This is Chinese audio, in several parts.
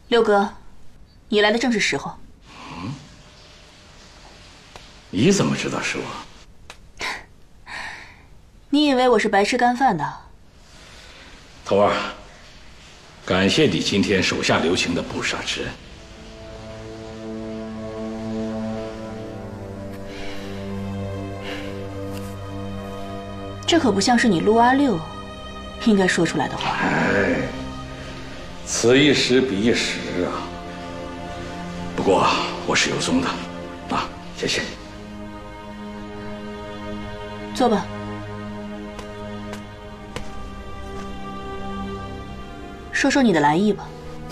六哥，你来的正是时候。 你怎么知道是我？ 你以为我是白吃干饭的？ 头儿，感谢你今天手下留情的不杀之恩。 这可不像是你陆阿六应该说出来的话。 哎，此一时彼一时啊。不过我是有宗的，啊，谢谢。 坐吧。说说你的来意吧。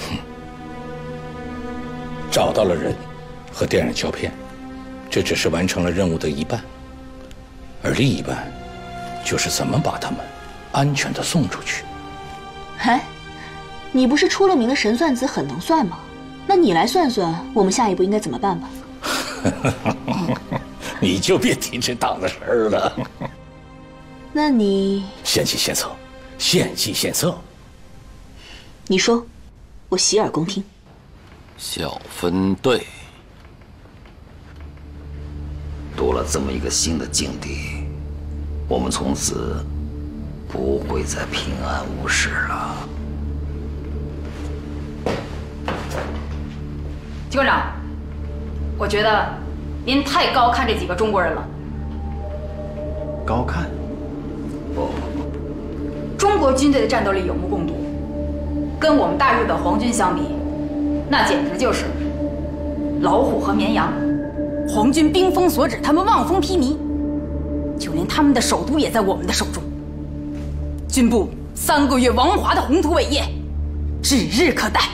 找到了人和电影胶片，这只是完成了任务的一半，而另一半就是怎么把他们安全的送出去。 哎，你不是出了名的神算子很能算吗？那你来算算，我们下一步应该怎么办吧？ 你就别提这档子事儿了。 那你献计献策，献计献策。 你说，我洗耳恭听。 小分队多了这么一个新的境地，我们从此不会再平安无事了。 警官长，我觉得您太高看这几个中国人了。 高看？ 不， 中国军队的战斗力有目共睹，跟我们大日本皇军相比，那简直就是老虎和绵羊。皇军兵锋所指，他们望风披靡，就连他们的首都也在我们的手中。军部3个月王华的宏图伟业，指日可待。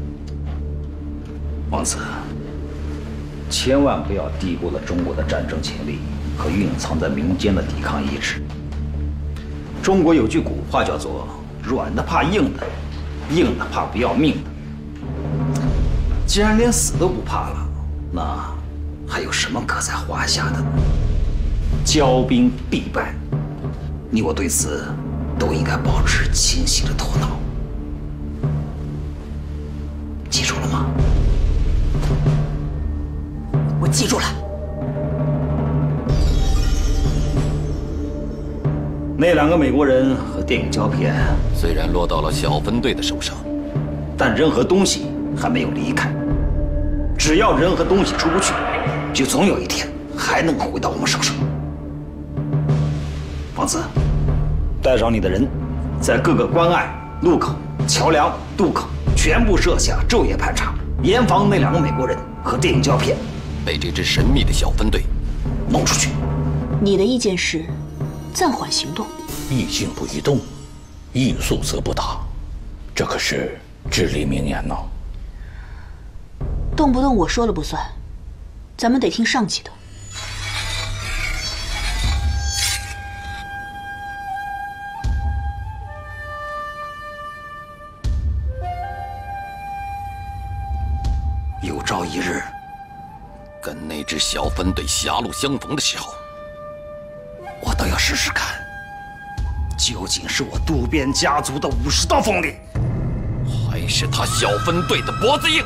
王子，千万不要低估了中国的战争潜力和蕴藏在民间的抵抗意志。中国有句古话叫做“软的怕硬的，硬的怕不要命的”。既然连死都不怕了，那还有什么可在话下的呢？骄兵必败，你我对此都应该保持清醒的头脑。记住了吗？ 我记住了。 那2个美国人和电影胶片虽然落到了小分队的手上， 但人和东西还没有离开。只要人和东西出不去，就总有一天还能回到我们手上。王子，带上你的人，在各个关隘、路口、桥梁、渡口全部设下昼夜盘查，严防那2个美国人和电影胶片被这支神秘的小分队弄出去。 你的意见是暂缓行动， 宜静不宜动，宜速则不达，这可是至理名言呐。 动不动我说了不算，咱们得听上级的。 有朝一日， 跟那支小分队狭路相逢的时候， 我倒要试试看，究竟是我渡边家族的50道锋利， 还是他小分队的脖子硬。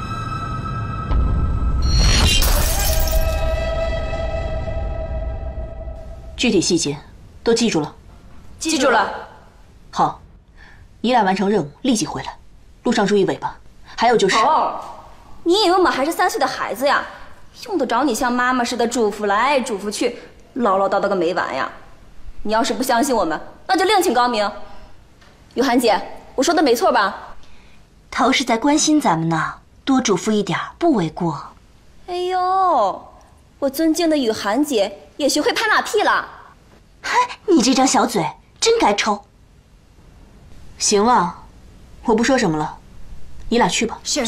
具体细节都记住了。 记住了。 好，你俩完成任务立即回来，路上注意尾巴。还有就是， 你以为我们还是3岁的孩子呀？用得着你像妈妈似的嘱咐来嘱咐去，唠唠叨叨个没完呀？你要是不相信我们，那就另请高明。雨涵姐，我说的没错吧？ 头是在关心咱们呢，多嘱咐一点不为过。 哎呦，我尊敬的雨涵姐也学会拍马屁了。 嗨，你这张小嘴真该抽。 行了，我不说什么了，你俩去吧。 是。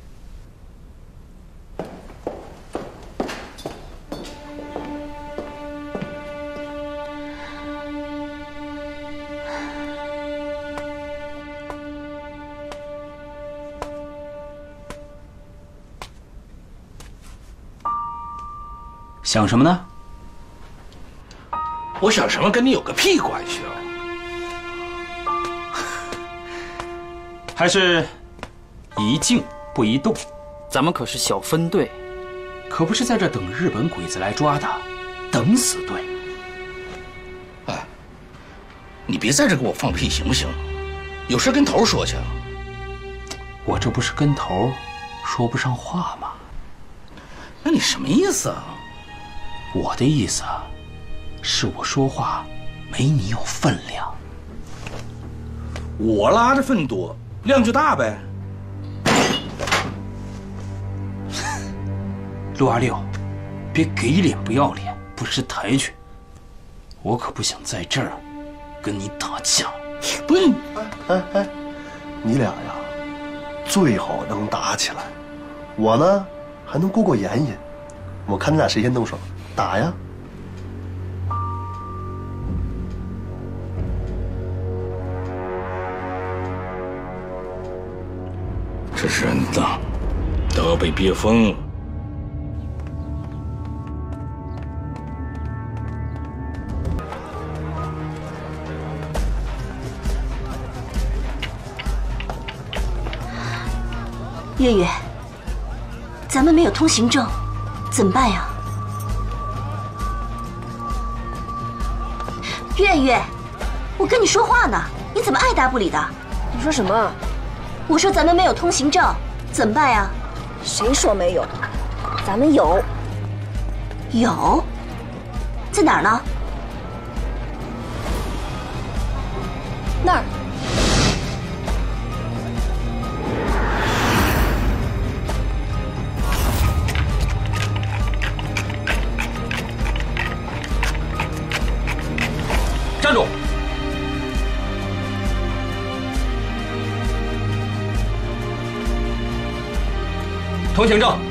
想什么呢？ 我想什么跟你有个屁关系啊！ 还是宜静不移动。 咱们可是小分队， 可不是在这等日本鬼子来抓的，等死队。 哎，你别在这给我放屁行不行？有事跟头说去。 我这不是跟头说不上话吗？ 那你什么意思啊？ 我的意思是我说话没你有分量。 我拉的分多，量就大呗。 626，别给脸不要脸，不识抬举。我可不想在这儿跟你打架。 不是， 哎，你俩呀，最好能打起来。我呢，还能过眼瘾。我看你俩谁先动手，打呀！ 这人呐，都要被憋疯了。 月月，咱们没有通行证，怎么办呀？月月，我跟你说话呢，你怎么爱答不理的？ 你说什么？ 我说咱们没有通行证，怎么办呀？ 谁说没有？咱们有。 有？在哪儿呢？ 那儿。 站住！通行证。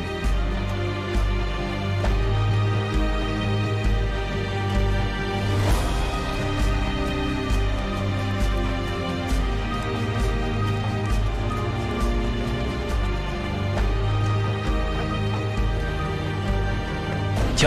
请。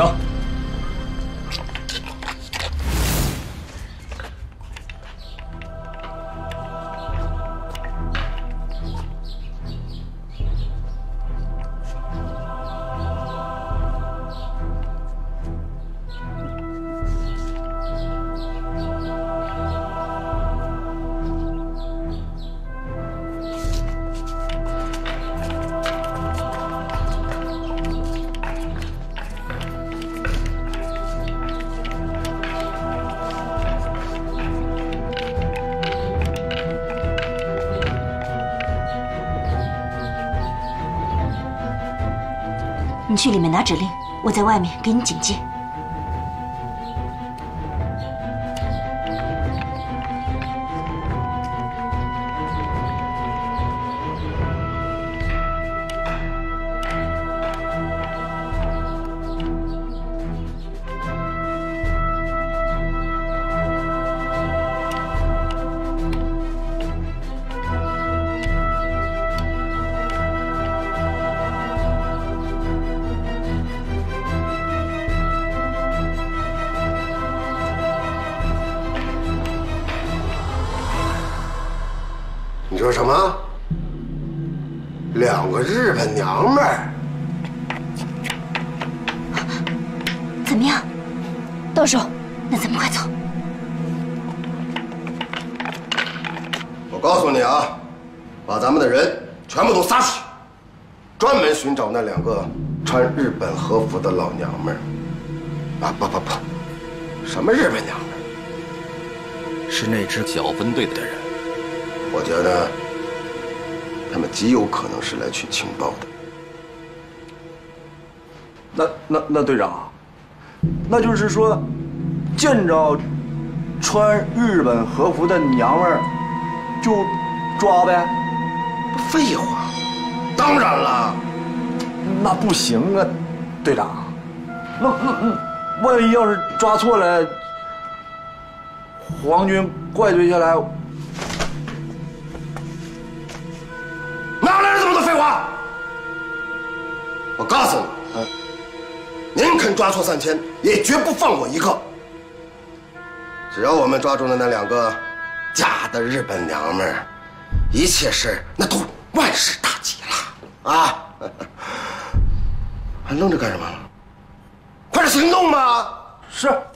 你去里面拿指令，我在外面给你警戒。 你说什么？2个日本娘们儿？ 怎么样？ 到手。 那咱们快走。 我告诉你啊，把咱们的人全部都撒出去，专门寻找那2个穿日本和服的老娘们儿。不，什么日本娘们儿？ 是那支小分队的人。 我觉得他们极有可能是来取情报的。 那队长，那就是说，见着穿日本和服的娘们儿就抓呗？ 废话，当然了。 那不行啊，队长。那万一要是抓错了，皇军怪罪下来。 哪来的这么多废话？我告诉你，宁肯抓错3000，也绝不放过一个。只要我们抓住了那2个假的日本娘们儿，一切事那都万事大吉了。 啊！还愣着干什么？快点行动吧！ 是。